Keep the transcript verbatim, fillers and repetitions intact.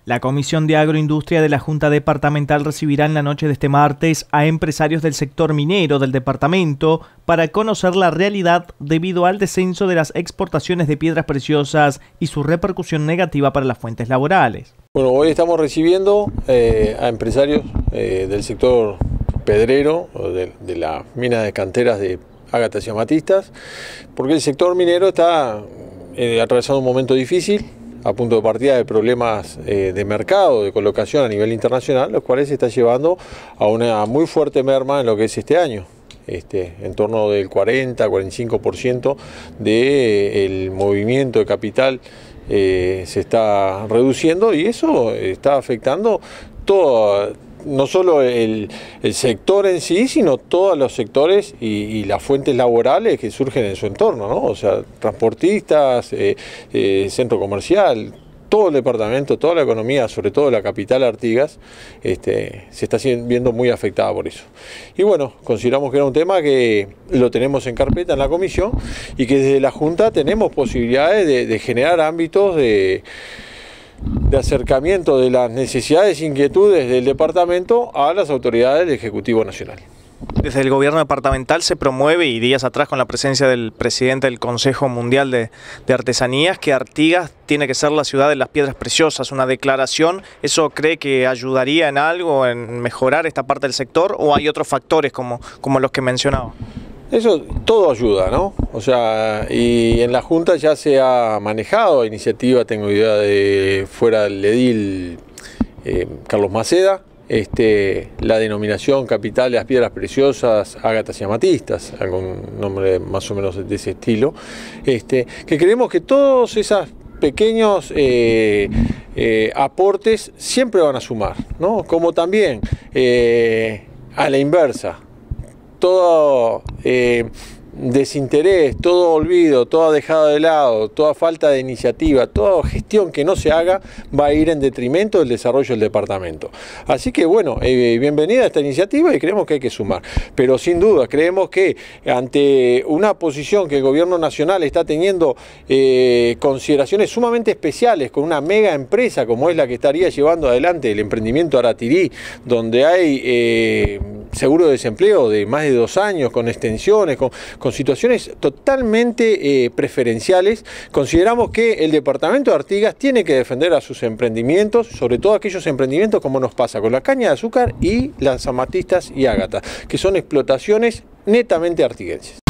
La Comisión de Agroindustria de la Junta Departamental recibirá en la noche de este martes a empresarios del sector minero del departamento para conocer la realidad debido al descenso de las exportaciones de piedras preciosas y su repercusión negativa para las fuentes laborales. Bueno, hoy estamos recibiendo eh, a empresarios eh, del sector pedrero, de, de la mina de canteras de Ágatas y Amatistas, porque el sector minero está eh, atravesando un momento difícil, a punto de partida de problemas eh, de mercado, de colocación a nivel internacional, los cuales se está llevando a una muy fuerte merma en lo que es este año. Este, en torno del cuarenta a cuarenta y cinco por ciento del movimiento de capital eh, se está reduciendo, y eso está afectando todo, no solo el, el sector en sí, sino todos los sectores y, y las fuentes laborales que surgen en su entorno, ¿no? O sea, transportistas, eh, eh, centro comercial, todo el departamento, toda la economía, sobre todo la capital Artigas, este, se está viendo muy afectada por eso. Y bueno, consideramos que era un tema que lo tenemos en carpeta en la comisión y que desde la Junta tenemos posibilidades de, de generar ámbitos de... de acercamiento de las necesidades e inquietudes del departamento a las autoridades del Ejecutivo Nacional. Desde el gobierno departamental se promueve, y días atrás con la presencia del presidente del Consejo Mundial de, de Artesanías, que Artigas tiene que ser la ciudad de las piedras preciosas, una declaración. ¿Eso cree que ayudaría en algo, en mejorar esta parte del sector, o hay otros factores como, como los que mencionaba? Eso todo ayuda, ¿no? O sea, y en la Junta ya se ha manejado iniciativa, tengo idea de fuera del edil eh, Carlos Maceda, este, la denominación capital de las piedras preciosas, Ágatas y Amatistas, algún nombre más o menos de ese estilo, este, que creemos que todos esos pequeños eh, eh, aportes siempre van a sumar, ¿no? Como también eh, a la inversa, todo eh, desinterés, todo olvido, toda dejada de lado, toda falta de iniciativa, toda gestión que no se haga va a ir en detrimento del desarrollo del departamento. Así que bueno, eh, bienvenida a esta iniciativa y creemos que hay que sumar. Pero sin duda creemos que ante una posición que el gobierno nacional está teniendo eh, consideraciones sumamente especiales con una mega empresa como es la que estaría llevando adelante el emprendimiento Aratirí, donde hay eh, seguro de desempleo de más de dos años, con extensiones, con, con situaciones totalmente eh, preferenciales, consideramos que el departamento de Artigas tiene que defender a sus emprendimientos, sobre todo aquellos emprendimientos como nos pasa con la caña de azúcar y las amatistas y ágatas, que son explotaciones netamente artiguenses.